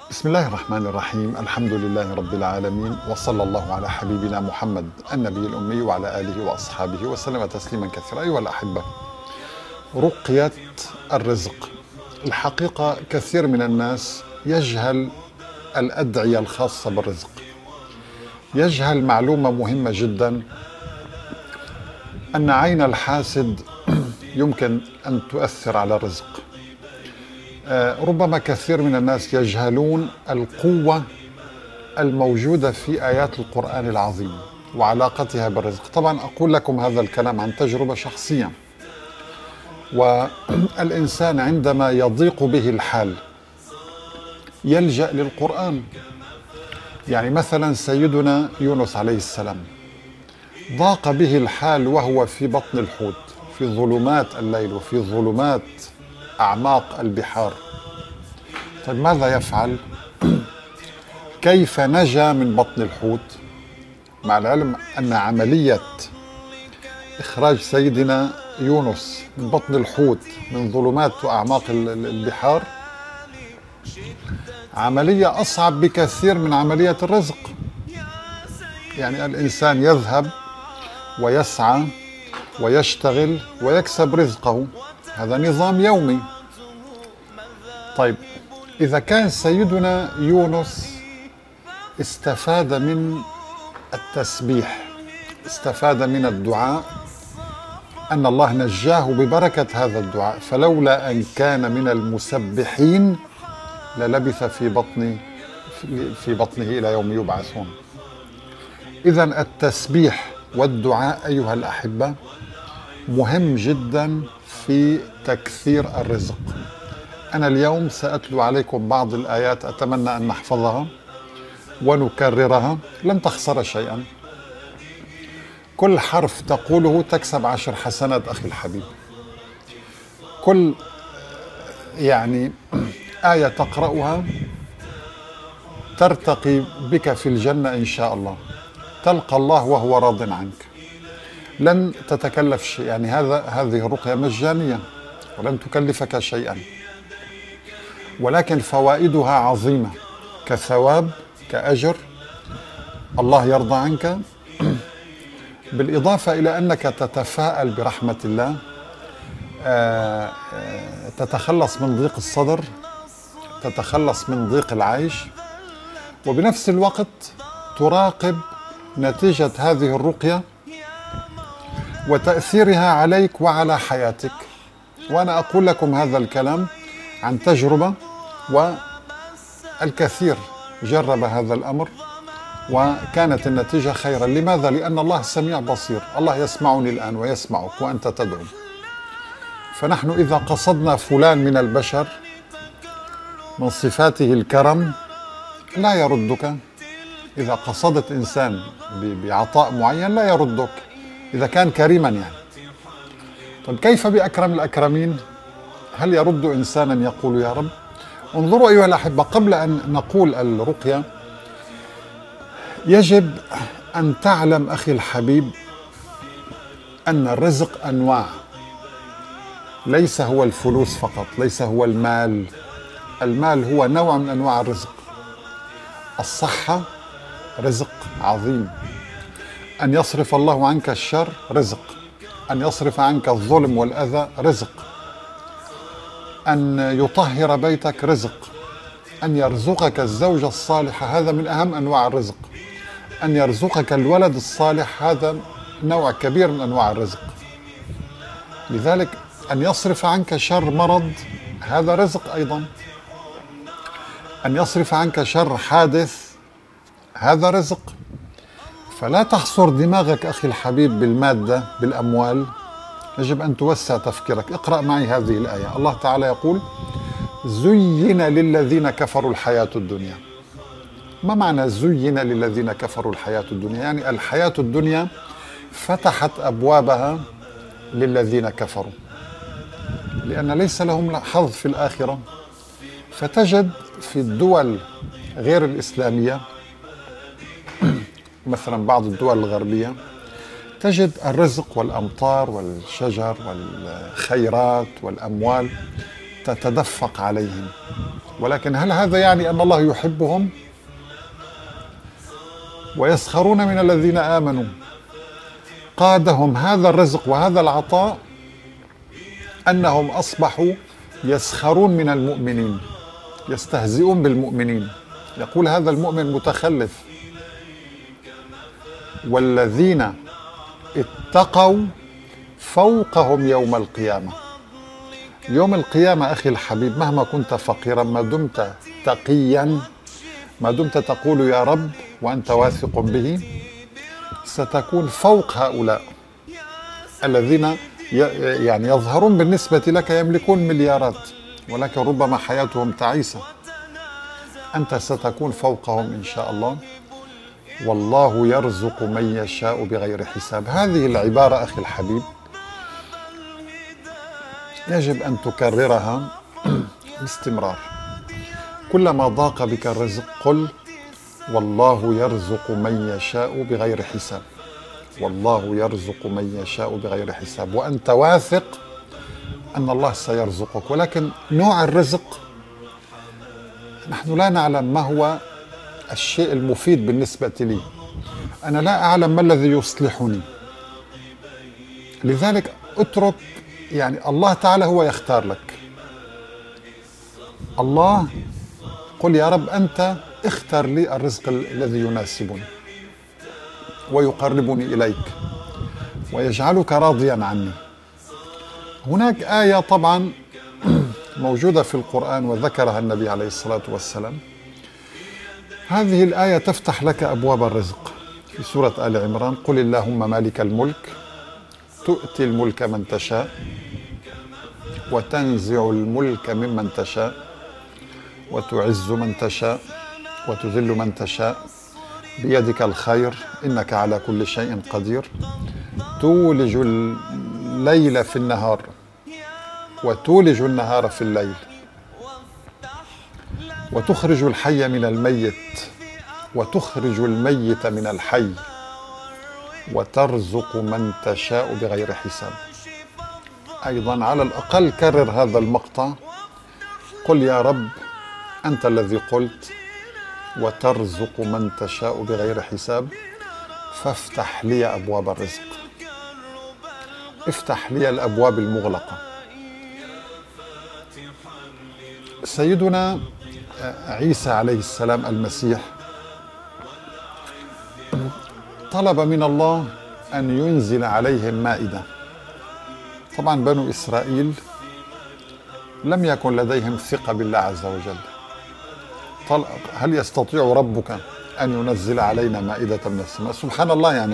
بسم الله الرحمن الرحيم. الحمد لله رب العالمين، وصلى الله على حبيبنا محمد النبي الأمي وعلى آله وأصحابه وسلم تسليما كثيرا. أيها الأحبة، رقية الرزق. الحقيقة كثير من الناس يجهل الأدعية الخاصة بالرزق، يجهل معلومة مهمة جدا، أن عين الحاسد يمكن أن تؤثر على الرزق. ربما كثير من الناس يجهلون القوة الموجودة في آيات القرآن العظيم وعلاقتها بالرزق. طبعا أقول لكم هذا الكلام عن تجربة شخصية، والإنسان عندما يضيق به الحال يلجأ للقرآن. يعني مثلا سيدنا يونس عليه السلام ضاق به الحال وهو في بطن الحوت، في ظلمات الليل وفي ظلمات أعماق البحار. طيب ماذا يفعل؟ كيف نجا من بطن الحوت؟ مع العلم أن عملية إخراج سيدنا يونس من بطن الحوت من ظلمات وأعماق البحار عملية أصعب بكثير من عملية الرزق. يعني الإنسان يذهب ويسعى ويشتغل ويكسب رزقه، هذا نظام يومي. طيب إذا كان سيدنا يونس استفاد من التسبيح، استفاد من الدعاء، أن الله نجاه ببركة هذا الدعاء، فلولا أن كان من المسبحين للبث في بطنه إلى يوم يبعثون. إذن التسبيح والدعاء أيها الأحبة مهم جدا في تكثير الرزق. أنا اليوم سأتلو عليكم بعض الآيات أتمنى أن نحفظها ونكررها، لن تخسر شيئا. كل حرف تقوله تكسب 10 حسنات أخي الحبيب. كل آية تقرأها ترتقي بك في الجنة إن شاء الله، تلقى الله وهو راض عنك، لن تتكلف شيء. هذه الرقية مجانية ولن تكلفك شيئا، ولكن فوائدها عظيمة كثواب كأجر، الله يرضى عنك، بالإضافة إلى أنك تتفاءل برحمة الله، تتخلص من ضيق الصدر، تتخلص من ضيق العيش، وبنفس الوقت تراقب نتيجة هذه الرقية وتأثيرها عليك وعلى حياتك. وأنا أقول لكم هذا الكلام عن تجربة، والكثير جرب هذا الأمر وكانت النتيجة خيرا. لماذا؟ لأن الله سميع بصير، الله يسمعني الآن ويسمعك وأنت تدعو. فنحن إذا قصدنا فلان من البشر من صفاته الكرم لا يردك. إذا قصدت إنسان بعطاء معين لا يردك إذا كان كريما طيب كيف بأكرم الأكرمين؟ هل يرد إنسانا يقول يا رب؟ انظروا أيها الأحبة، قبل أن نقول الرقية يجب أن تعلم أخي الحبيب أن الرزق أنواع، ليس هو الفلوس فقط، ليس هو المال. المال هو نوع من أنواع الرزق. الصحة رزق عظيم، أن يصرف الله عنك الشر رزق، أن يصرف عنك الظلم والأذى رزق، أن يطهر بيتك رزق، أن يرزقك الزوجة الصالحة هذا من أهم أنواع الرزق، أن يرزقك الولد الصالح هذا نوع كبير من أنواع الرزق. لذلك أن يصرف عنك شر مرض هذا رزق أيضا، أن يصرف عنك شر حادث هذا رزق. فلا تحصر دماغك أخي الحبيب بالمادة بالأموال، يجب أن توسع تفكيرك. اقرأ معي هذه الآية. الله تعالى يقول: زين للذين كفروا الحياة الدنيا. ما معنى زين للذين كفروا الحياة الدنيا؟ يعني الحياة الدنيا فتحت أبوابها للذين كفروا، لأن ليس لهم حظ في الآخرة. فتجد في الدول غير الإسلامية مثلا بعض الدول الغربية تجد الرزق والأمطار والشجر والخيرات والأموال تتدفق عليهم، ولكن هل هذا يعني أن الله يحبهم؟ ويسخرون من الذين آمنوا. قادهم هذا الرزق وهذا العطاء أنهم أصبحوا يسخرون من المؤمنين، يستهزئون بالمؤمنين. يقول هذا المؤمن متخلف. والذين اتقوا فوقهم يوم القيامة. يوم القيامة أخي الحبيب، مهما كنت فقيرا، ما دمت تقيا، ما دمت تقول يا رب وأنت واثق به، ستكون فوق هؤلاء الذين يعني يظهرون بالنسبة لك يملكون مليارات، ولكن ربما حياتهم تعيسة. أنت ستكون فوقهم إن شاء الله. والله يرزق من يشاء بغير حساب. هذه العبارة أخي الحبيب يجب أن تكررها باستمرار. كلما ضاق بك الرزق قل والله يرزق من يشاء بغير حساب. والله يرزق من يشاء بغير حساب، وأنت واثق أن الله سيرزقك. ولكن نوع الرزق نحن لا نعلم ما هو الشيء المفيد بالنسبة لي. أنا لا أعلم ما الذي يصلحني، لذلك اترك، يعني الله تعالى هو يختار لك. الله، قل يا رب أنت اختر لي الرزق الذي يناسبني ويقربني إليك ويجعلك راضيا عني. هناك آية طبعا موجودة في القرآن وذكرها النبي عليه الصلاة والسلام. هذه الآية تفتح لك أبواب الرزق في سورة آل عمران. قل اللهم مالك الملك تؤتي الملك من تشاء وتنزع الملك ممن تشاء وتعز من تشاء وتذل من تشاء بيدك الخير إنك على كل شيء قدير تولج الليل في النهار وتولج النهار في الليل وتخرج الحي من الميت وتخرج الميت من الحي وترزق من تشاء بغير حساب. أيضا على الأقل كرر هذا المقطع. قل يا رب أنت الذي قلت وترزق من تشاء بغير حساب، فافتح لي أبواب الرزق، افتح لي الأبواب المغلقة. سيدنا عيسى عليه السلام المسيح طلب من الله أن ينزل عليهم مائدة. طبعا بنو إسرائيل لم يكن لديهم ثقة بالله عز وجل. هل يستطيع ربك أن ينزل علينا مائدة من السماء؟ سبحان الله، يعني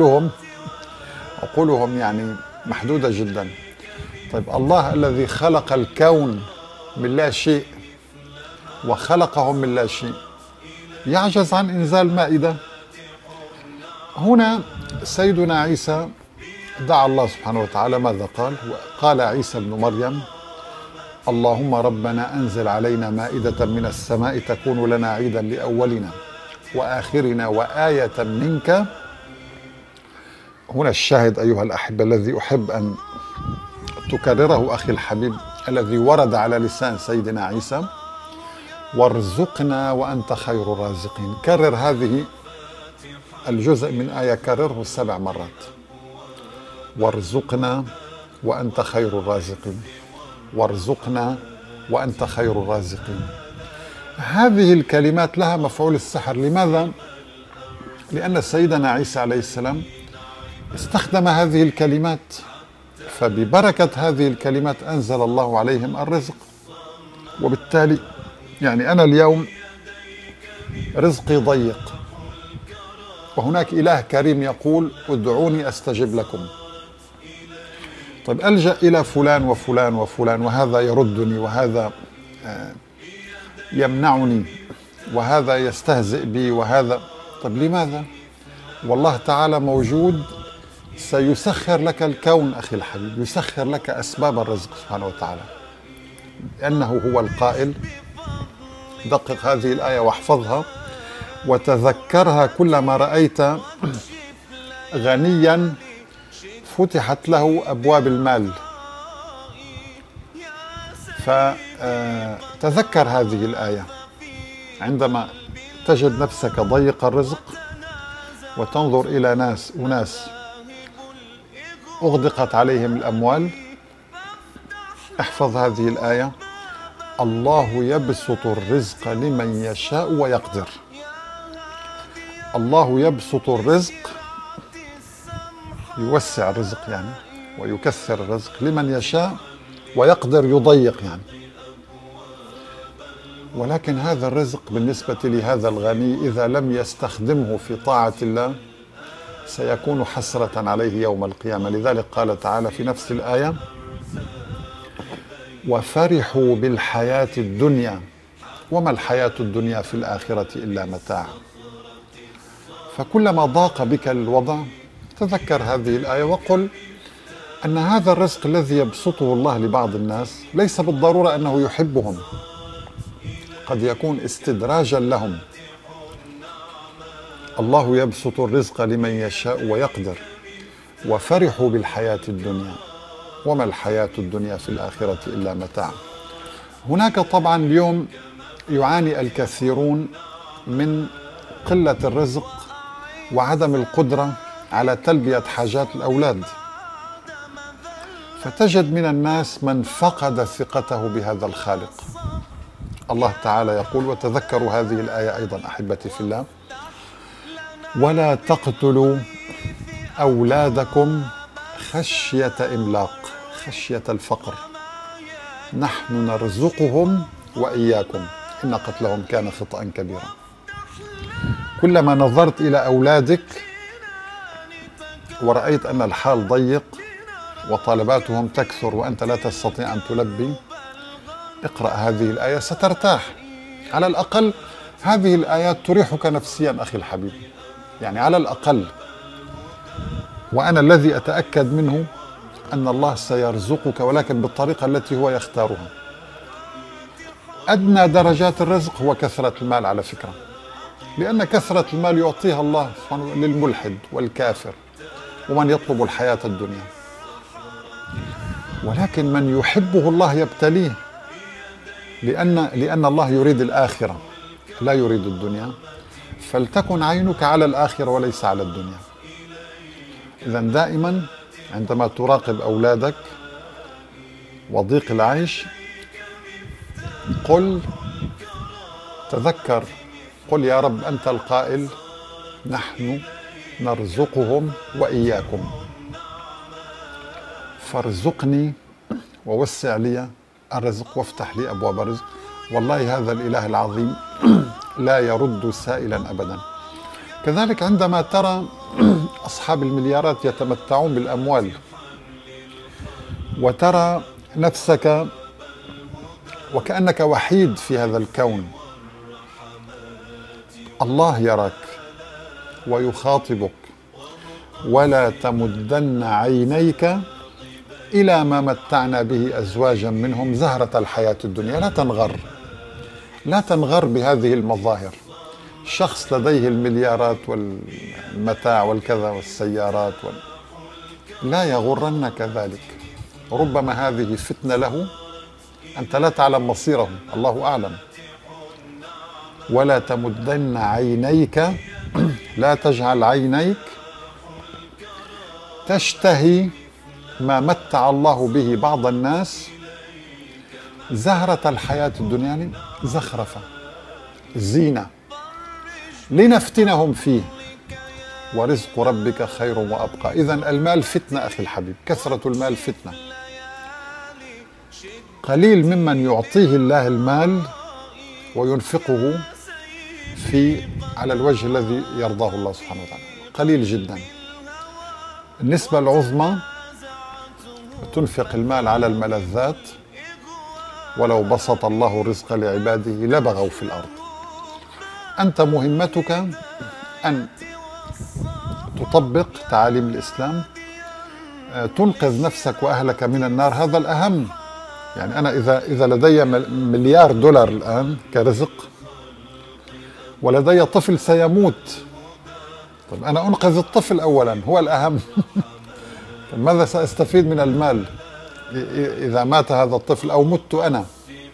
عقولهم يعني محدودة جدا. طيب الله الذي خلق الكون من لا شيء وخلقهم من لا شيء يعجز عن إنزال مائدة؟ هنا سيدنا عيسى دعا الله سبحانه وتعالى. ماذا قال؟ قال عيسى ابن مريم اللهم ربنا أنزل علينا مائدة من السماء تكون لنا عيدا لأولنا وآخرنا وآية منك. هنا الشاهد أيها الأحبة الذي أحب أن تكرره أخي الحبيب الذي ورد على لسان سيدنا عيسى: وارزقنا وأنت خير الرازقين. كرر هذه الجزء من آية، كرره 7 مرات. وارزقنا وأنت خير الرازقين، وارزقنا وأنت خير الرازقين. هذه الكلمات لها مفعول السحر. لماذا؟ لأن سيدنا عيسى عليه السلام استخدم هذه الكلمات، فببركة هذه الكلمات أنزل الله عليهم الرزق. وبالتالي يعني أنا اليوم رزقي ضيق، وهناك إله كريم يقول ادعوني أستجب لكم. طيب ألجأ إلى فلان وفلان وفلان، وهذا يردني وهذا يمنعني وهذا يستهزئ بي وهذا. طيب لماذا؟ والله تعالى موجود سيسخر لك الكون أخي الحبيب، يسخر لك أسباب الرزق سبحانه وتعالى، لأنه هو القائل. دقق هذه الآية واحفظها وتذكرها كلما رأيت غنيا فتحت له أبواب المال، فتذكر هذه الآية عندما تجد نفسك ضيق الرزق وتنظر إلى أناس أغدقت عليهم الأموال. احفظ هذه الآية: الله يبسط الرزق لمن يشاء ويقدر. الله يبسط الرزق، يوسع الرزق يعني ويكثر الرزق، لمن يشاء، ويقدر يضيق يعني. ولكن هذا الرزق بالنسبة لهذا الغني إذا لم يستخدمه في طاعة الله سيكون حسرة عليه يوم القيامة. لذلك قال تعالى في نفس الآية: وفرحوا بالحياة الدنيا وما الحياة الدنيا في الآخرة إلا متاع. فكلما ضاق بك الوضع تذكر هذه الآية وقل أن هذا الرزق الذي يبسطه الله لبعض الناس ليس بالضرورة أنه يحبهم، قد يكون استدراجا لهم. الله يبسط الرزق لمن يشاء ويقدر وفرحوا بالحياة الدنيا وما الحياة الدنيا في الآخرة إلا متاع. هناك طبعا اليوم يعاني الكثيرون من قلة الرزق وعدم القدرة على تلبية حاجات الأولاد، فتجد من الناس من فقد ثقته بهذا الخالق. الله تعالى يقول، وتذكروا هذه الآية أيضا أحبتي في الله: ولا تقتلوا أولادكم خشية إملاق، خشية الفقر، نحن نرزقهم وإياكم إن قتلهم كان خطأ كبيرا. كلما نظرت إلى أولادك ورأيت أن الحال ضيق وطلباتهم تكثر وأنت لا تستطيع أن تلبي، اقرأ هذه الآية سترتاح. على الأقل هذه الآيات تريحك نفسيا أخي الحبيب، يعني على الأقل. وأنا الذي أتأكد منه أن الله سيرزقك، ولكن بالطريقة التي هو يختارها. أدنى درجات الرزق هو كثرة المال على فكرة، لأن كثرة المال يعطيها الله سبحانه للملحد والكافر ومن يطلب الحياة الدنيا. ولكن من يحبه الله يبتليه، لأن الله يريد الآخرة لا يريد الدنيا، فلتكن عينك على الآخرة وليس على الدنيا. إذن دائما عندما تراقب أولادك وضيق العيش تذكر، قل يا رب أنت القائل نحن نرزقهم وإياكم، فارزقني ووسع لي الرزق وافتح لي أبواب الرزق. والله هذا الإله العظيم لا يرد سائلا أبدا. كذلك عندما ترى أصحاب المليارات يتمتعون بالأموال وترى نفسك وكأنك وحيد في هذا الكون، الله يراك ويخاطبك: ولا تمدن عينيك إلى ما متعنا به أزواجا منهم زهرة الحياة الدنيا. لا تنغر بهذه المظاهر. شخص لديه المليارات والمتاع والكذا والسيارات لا يغرنك ذلك، ربما هذه فتنة له أنت لا تعلم مصيره، الله أعلم. ولا تمدن عينيك، لا تجعل عينيك تشتهي ما متع الله به بعض الناس زهرة الحياة الدنيا، يعني زخرفة زينة لنفتنهم فيه، ورزق ربك خير وأبقى. إذن المال فتنة أخي الحبيب، كثرة المال فتنة. قليل ممن يعطيه الله المال وينفقه على الوجه الذي يرضاه الله سبحانه وتعالى، قليل جدا. النسبة العظمى تنفق المال على الملذات، ولو بسط الله الرزق لعباده لبغوا في الأرض. أنت مهمتك أن تطبق تعاليم الإسلام، تنقذ نفسك وأهلك من النار، هذا الأهم. يعني أنا إذا لدي مليار دولار الآن كرزق ولدي طفل سيموت، طب أنا أنقذ الطفل أولا، هو الأهم. طب ماذا سأستفيد من المال؟ إذا مات هذا الطفل أو مت أنا.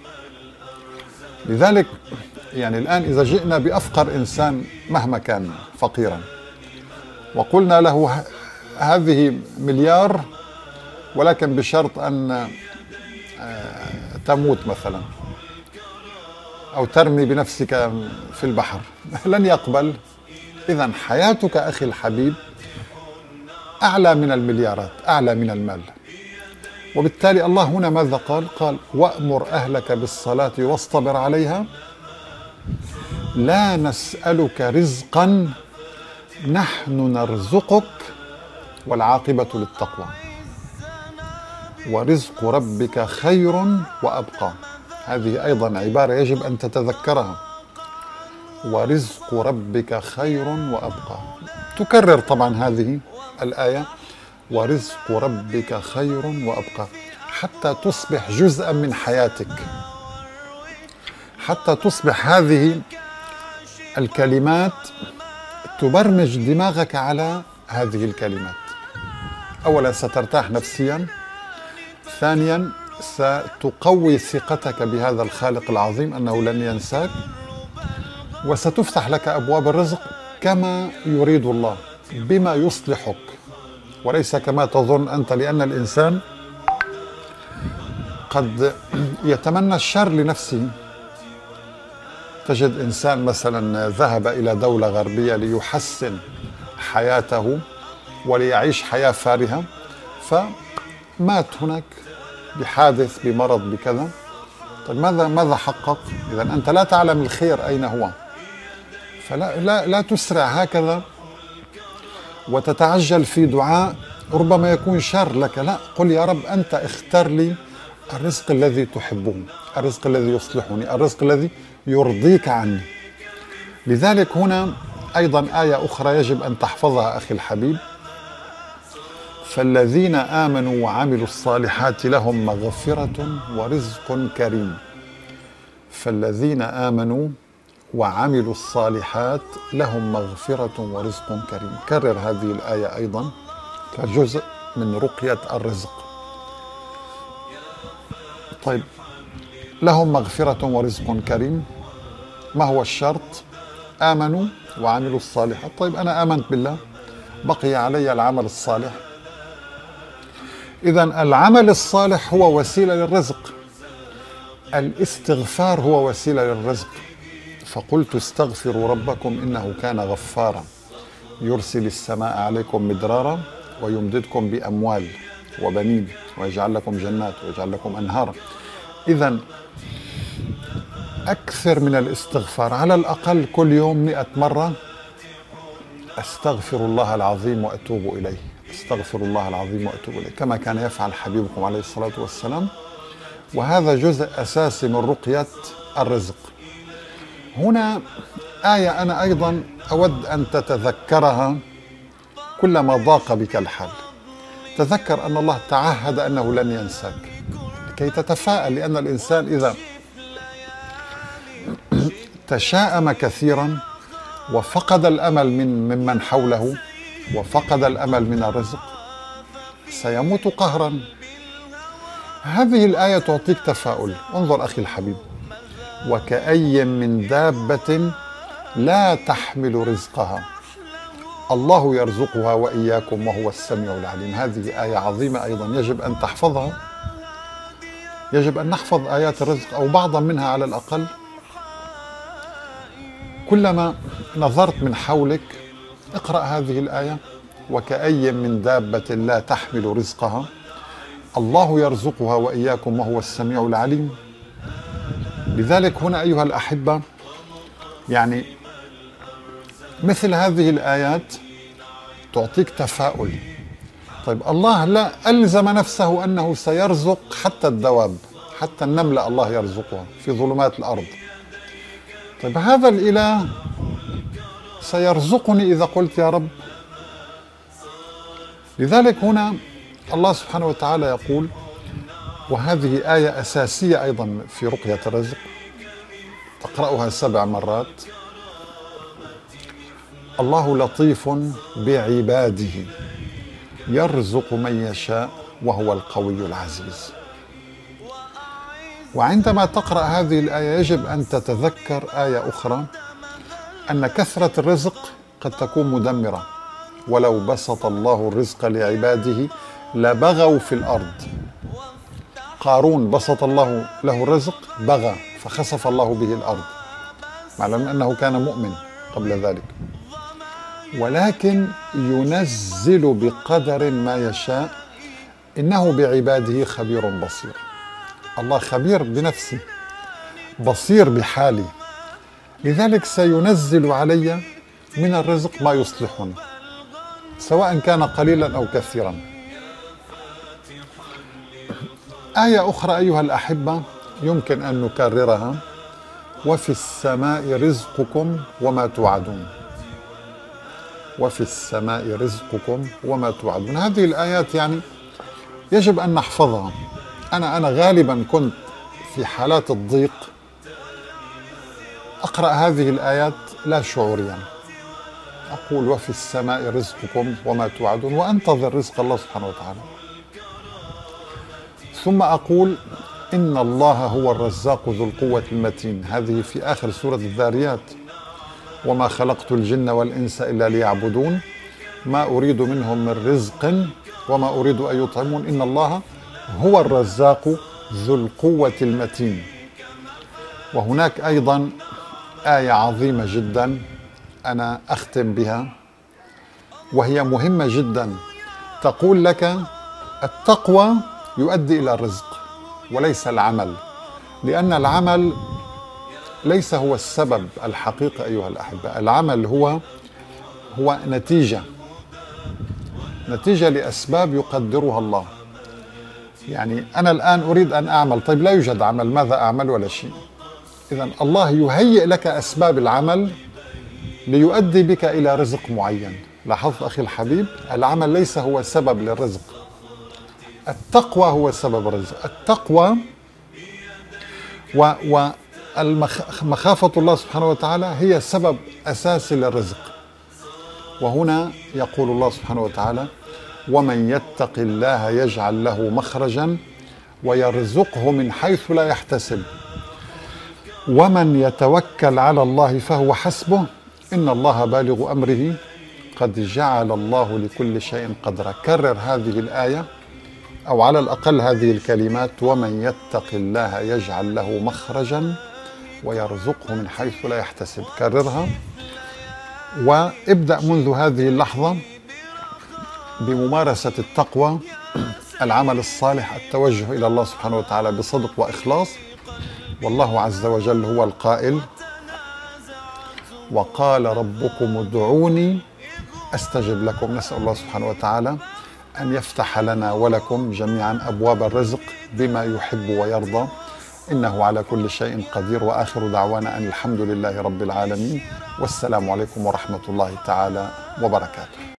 لذلك يعني الآن إذا جئنا بأفقر إنسان مهما كان فقيرا وقلنا له هذه مليار ولكن بشرط أن تموت مثلا أو ترمي بنفسك في البحر، لن يقبل. إذن حياتك أخي الحبيب أعلى من المليارات، أعلى من المال. وبالتالي الله هنا ماذا قال؟ قال وأمر أهلك بالصلاة واصطبر عليها لا نسألك رزقا نحن نرزقك والعاقبة للتقوى ورزق ربك خير وأبقى. هذه أيضا عبارة يجب أن تتذكرها، ورزق ربك خير وأبقى. تكرر طبعا هذه الآية ورزق ربك خير وأبقى حتى تصبح جزءا من حياتك، حتى تصبح هذه الكلمات تبرمج دماغك على هذه الكلمات. أولا سترتاح نفسيا، ثانيا ستقوي ثقتك بهذا الخالق العظيم أنه لن ينساك، وستفتح لك أبواب الرزق كما يريد الله بما يصلحك وليس كما تظن أنت، لأن الإنسان قد يتمنى الشر لنفسه. تجد إنسان مثلا ذهب إلى دولة غربية ليحسن حياته وليعيش حياة فارهة، فمات هناك بحادث بمرض بكذا. طيب ماذا حقق؟ إذا أنت لا تعلم الخير أين هو، فلا تسرع هكذا وتتعجل في دعاء ربما يكون شر لك. لا، قل يا رب أنت اختر لي الرزق الذي تحبه، الرزق الذي يصلحني، الرزق الذي يرضيك عني. لذلك هنا أيضا آية أخرى يجب أن تحفظها أخي الحبيب: فالذين آمنوا وعملوا الصالحات لهم مغفرة ورزق كريم. فالذين آمنوا وعملوا الصالحات لهم مغفرة ورزق كريم. كرر هذه الآية أيضا كجزء من رقية الرزق. طيب، لهم مغفرة ورزق كريم، ما هو الشرط؟ آمنوا وعملوا الصالحات. طيب أنا آمنت بالله، بقي علي العمل الصالح. إذن العمل الصالح هو وسيلة للرزق، الاستغفار هو وسيلة للرزق. فقلت استغفروا ربكم إنه كان غفارا يرسل السماء عليكم مدرارا ويمددكم بأموال وبنين ويجعل لكم جنات ويجعل لكم أنهارا. إذن أكثر من الاستغفار، على الأقل كل يوم 100 مرة أستغفر الله العظيم وأتوب إليه، أستغفر الله العظيم وأتوب إليه، كما كان يفعل حبيبكم عليه الصلاة والسلام. وهذا جزء أساسي من رقية الرزق. هنا آية أنا أيضا أود أن تتذكرها كلما ضاق بك الحال. تذكر أن الله تعهد أنه لن ينساك، لكي تتفاءل، لأن الإنسان إذا تشاءم كثيرا وفقد الأمل ممن حوله وفقد الأمل من الرزق سيموت قهرا. هذه الآية تعطيك تفاؤل. انظر أخي الحبيب: وكأي من دابة لا تحمل رزقها الله يرزقها وإياكم وهو السميع العليم. هذه آية عظيمة أيضا يجب أن تحفظها. يجب أن نحفظ آيات الرزق أو بعضا منها على الأقل. كلما نظرت من حولك اقرأ هذه الآية: وكأي من دابة لا تحمل رزقها الله يرزقها وإياكم وهو السميع العليم. لذلك هنا أيها الأحبة، يعني مثل هذه الآيات تعطيك تفاؤل. طيب الله لا ألزم نفسه أنه سيرزق حتى الدواب، حتى النملة الله يرزقها في ظلمات الأرض. طيب هذا الإله سيرزقني إذا قلت يا رب. لذلك هنا الله سبحانه وتعالى يقول، وهذه آية أساسية أيضا في رقية الرزق، تقرأها 7 مرات: الله لطيف بعباده يرزق من يشاء وهو القوي العزيز. وعندما تقرأ هذه الآية يجب أن تتذكر آية أخرى، أن كثرة الرزق قد تكون مدمرة. ولو بسط الله الرزق لعباده لبغوا في الأرض. قارون بسط الله له الرزق، بغى فخسف الله به الأرض، مع أنه كان مؤمن قبل ذلك. ولكن ينزل بقدر ما يشاء، إنه بعباده خبير بصير. الله خبير بنفسه، بصير بحالي، لذلك سينزل علي من الرزق ما يصلحني، سواء كان قليلا أو كثيرا. آية أخرى أيها الأحبة يمكن أن نكررها: وفي السماء رزقكم وما توعدون. وفي السماء رزقكم وما توعدون. هذه الآيات يعني يجب أن نحفظها. أنا غالبا كنت في حالات الضيق أقرأ هذه الآيات لا شعوريا، أقول وفي السماء رزقكم وما توعدون، وأنتظر رزق الله سبحانه وتعالى. ثم أقول إن الله هو الرزاق ذو القوة المتين، هذه في آخر سورة الذاريات: وما خلقت الجن والإنس إلا ليعبدون ما أريد منهم من رزق وما أريد أن يطعمون إن الله هو الرزاق ذو القوة المتين. وهناك أيضا آية عظيمة جدا أنا أختم بها، وهي مهمة جدا، تقول لك التقوى يؤدي إلى الرزق وليس العمل، لأن العمل ليس هو السبب الحقيقي أيها الأحبة. العمل هو نتيجة لأسباب يقدرها الله. يعني أنا الآن أريد أن أعمل، طيب لا يوجد عمل، ماذا أعمل؟ ولا شيء. إذن الله يهيئ لك أسباب العمل ليؤدي بك إلى رزق معين. لاحظت أخي الحبيب، العمل ليس هو سبب للرزق، التقوى هو سبب الرزق. التقوى ومخافة الله سبحانه وتعالى هي سبب أساسي للرزق. وهنا يقول الله سبحانه وتعالى: ومن يتق الله يجعل له مخرجا ويرزقه من حيث لا يحتسب ومن يتوكل على الله فهو حسبه إن الله بالغ أمره قد جعل الله لكل شيء قدرا. كرر هذه الآية، أو على الأقل هذه الكلمات: ومن يتق الله يجعل له مخرجا ويرزقه من حيث لا يحتسب. كررها، وابدأ منذ هذه اللحظة بممارسة التقوى، العمل الصالح، التوجه إلى الله سبحانه وتعالى بصدق وإخلاص. والله عز وجل هو القائل: وقال ربكم ادعوني أستجب لكم. نسأل الله سبحانه وتعالى أن يفتح لنا ولكم جميعا أبواب الرزق بما يحب ويرضى، إنه على كل شيء قدير. وآخر دعوانا أن الحمد لله رب العالمين، والسلام عليكم ورحمة الله تعالى وبركاته.